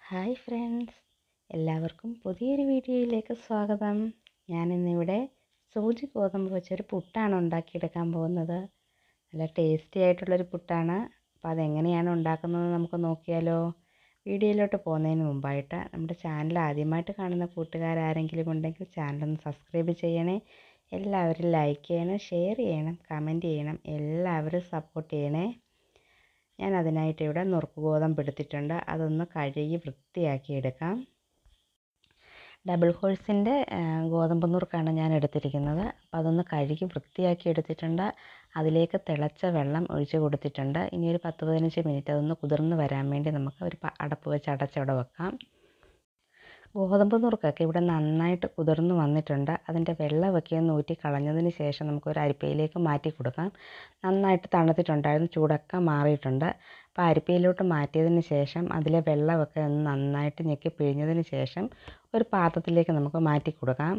Hi friends, എല്ലാവർക്കും പുതിയൊരു വീഡിയോയിലേക്ക് സ്വാഗതം. ഞാനിന്നിവിടെ സൂചി ഗോതമ്പ് വെച്ചൊരു പുട്ടാണ് ഉണ്ടാക്കിയെടുക്കാൻ പോകുന്നത്. നല്ല ടേസ്റ്റി ആയിട്ടുള്ളൊരു പുട്ടാണ്. അപ്പോൾ അതെങ്ങനെയാണ് ഉണ്ടാക്കുന്നത് നമുക്ക് നോക്കിയാലോ. വീഡിയോയിലോട്ട് പോകുന്നതിന് മുമ്പായിട്ട് നമ്മുടെ ചാനൽ ആദ്യമായിട്ട് കാണുന്ന കൂട്ടുകാരാരെങ്കിലും ഉണ്ടെങ്കിൽ ചാനലൊന്ന് സബ്സ്ക്രൈബ് ചെയ്യണേ. എല്ലാവരും ലൈക്ക് ചെയ്യണം, ഷെയർ ചെയ്യണം, കമൻറ്റ് ചെയ്യണം. എല്ലാവരും സപ്പോർട്ട് ചെയ്യണേ. ഞാൻ അതിനായിട്ട് ഇവിടെ നുറുക്ക് ഗോതമ്പ് എടുത്തിട്ടുണ്ട്. അതൊന്ന് കഴുകി വൃത്തിയാക്കി എടുക്കാം. ഡബിൾ ഹോഴ്സിൻ്റെ ഗോതമ്പ് നുറുക്കാണ് ഞാൻ എടുത്തിരിക്കുന്നത്. അപ്പോൾ അതൊന്ന് കഴുകി വൃത്തിയാക്കി എടുത്തിട്ടുണ്ട്. അതിലേക്ക് തിളച്ച വെള്ളം ഒഴിച്ച് കൊടുത്തിട്ടുണ്ട്. ഇനി ഒരു 10-15 മിനിറ്റ് അതൊന്ന് കുതിർന്ന് വരാൻ വേണ്ടി നമുക്ക് ഒരു അടപ്പ് വെച്ച് അടച്ചവിടെ വെക്കാം. ഗോതമ്പ് നുറുക്കൊക്കെ ഇവിടെ നന്നായിട്ട് കുതിർന്ന് വന്നിട്ടുണ്ട്. അതിൻ്റെ വെള്ളമൊക്കെ ഒന്ന് ഊറ്റി കളഞ്ഞതിന് ശേഷം നമുക്കൊരു അരിപ്പയിലേക്ക് മാറ്റി കൊടുക്കാം. നന്നായിട്ട് തണുത്തിട്ടുണ്ടായിരുന്നു, ചൂടൊക്കെ മാറിയിട്ടുണ്ട്. അപ്പോൾ അരിപ്പയിലോട്ട് മാറ്റിയതിന് ശേഷം അതിലെ വെള്ളമൊക്കെ ഒന്ന് നന്നായിട്ട് ഞെക്കി പിഴിഞ്ഞതിന് ശേഷം ഒരു പാത്രത്തിലേക്ക് നമുക്ക് മാറ്റി കൊടുക്കാം.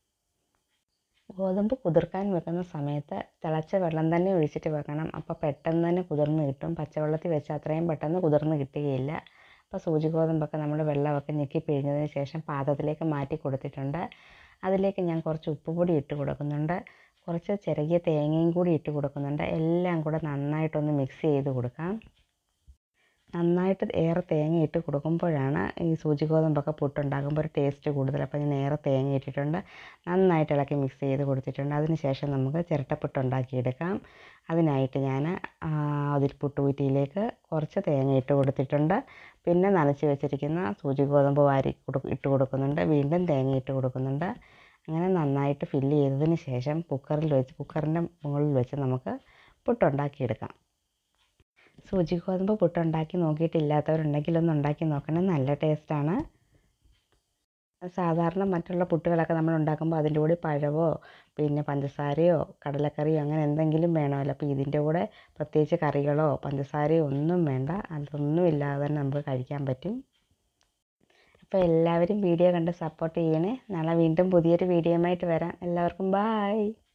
ഗോതമ്പ് കുതിർക്കാൻ വെക്കുന്ന സമയത്ത് തിളച്ച വെള്ളം തന്നെ ഒഴിച്ചിട്ട് വെക്കണം. അപ്പോൾ പെട്ടെന്ന് തന്നെ കുതിർന്ന് കിട്ടും. പച്ചവെള്ളത്തിൽ വെച്ചാൽ അത്രയും പെട്ടെന്ന് കുതിർന്ന് കിട്ടുകയില്ല. അപ്പോൾ സൂചി ഗോതമ്പൊക്കെ നമ്മൾ വെള്ളമൊക്കെ ഞെക്കി പിഴിഞ്ഞതിന് ശേഷം പാത്രത്തിലേക്ക് മാറ്റി കൊടുത്തിട്ടുണ്ട്. അതിലേക്ക് ഞാൻ കുറച്ച് ഉപ്പുപൊടി ഇട്ട് കൊടുക്കുന്നുണ്ട്. കുറച്ച് ചിരകിയ തേങ്ങയും കൂടി ഇട്ട് കൊടുക്കുന്നുണ്ട്. എല്ലാം കൂടെ നന്നായിട്ടൊന്ന് മിക്സ് ചെയ്ത് കൊടുക്കാം. നന്നായിട്ട് ഏറെ തേങ്ങ ഇട്ട് കൊടുക്കുമ്പോഴാണ് ഈ സൂചി ഗോതമ്പൊക്കെ പുട്ടുണ്ടാകുമ്പോൾ ഒരു ടേസ്റ്റ് കൂടുതൽ. അപ്പോൾ ഞാൻ ഏറെ തേങ്ങ ഇട്ടിട്ടുണ്ട്. നന്നായിട്ട് ഇളക്കി മിക്സ് ചെയ്ത് കൊടുത്തിട്ടുണ്ട്. അതിന് ശേഷം നമുക്ക് ചിരട്ടപ്പുട്ട് ഉണ്ടാക്കിയെടുക്കാം. അതിനായിട്ട് ഞാൻ അതിൽ പുട്ടുകുറ്റിയിലേക്ക് കുറച്ച് തേങ്ങ ഇട്ട് കൊടുത്തിട്ടുണ്ട്. പിന്നെ നനച്ച് വെച്ചിരിക്കുന്ന സൂചി ഗോതമ്പ് ഇട്ട് കൊടുക്കുന്നുണ്ട്. വീണ്ടും തേങ്ങ ഇട്ട് കൊടുക്കുന്നുണ്ട്. അങ്ങനെ നന്നായിട്ട് ഫില്ല് ചെയ്തതിന് ശേഷം കുക്കറിൻ്റെ മുകളിൽ വെച്ച് നമുക്ക് പുട്ടുണ്ടാക്കിയെടുക്കാം. സൂചി ഗോതമ്പ് പുട്ടുണ്ടാക്കി നോക്കിയിട്ടില്ലാത്തവരുണ്ടെങ്കിൽ ഒന്ന് ഉണ്ടാക്കി നോക്കണം. നല്ല ടേസ്റ്റാണ്. സാധാരണ മറ്റുള്ള പുട്ടുകളൊക്കെ നമ്മൾ ഉണ്ടാക്കുമ്പോൾ അതിൻ്റെ കൂടെ പഴമോ പിന്നെ പഞ്ചസാരയോ കടലക്കറിയോ അങ്ങനെ എന്തെങ്കിലും വേണമല്ലോ. അപ്പോൾ ഇതിൻ്റെ കൂടെ പ്രത്യേകിച്ച് കറികളോ പഞ്ചസാരയോ ഒന്നും വേണ്ട. അതൊന്നും ഇല്ലാതെ തന്നെ നമുക്ക് കഴിക്കാൻ പറ്റും. അപ്പോൾ എല്ലാവരും വീഡിയോ കണ്ട് സപ്പോർട്ട് ചെയ്യണേ. നാളെ വീണ്ടും പുതിയൊരു വീഡിയോയുമായിട്ട് വരാം. എല്ലാവർക്കും ബായ്.